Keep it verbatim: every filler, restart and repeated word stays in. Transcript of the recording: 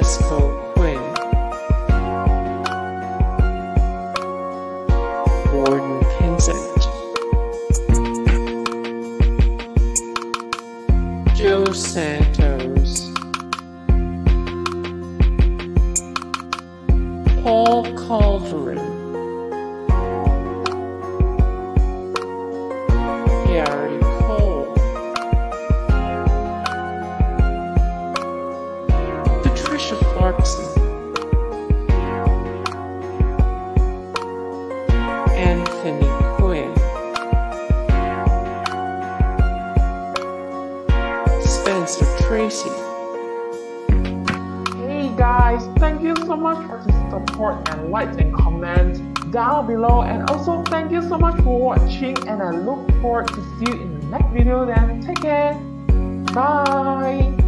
Quinn, Gordon Pinsent, Joe Santos, Paul Calderon, Gary Cole, Patricia Clarkson, Anthony Quinn, Spencer Tracy. Hey guys, thank you so much for the support and likes and comments down below, and also thank you so much for watching, and I look forward to see you in the next video. Then take care, bye.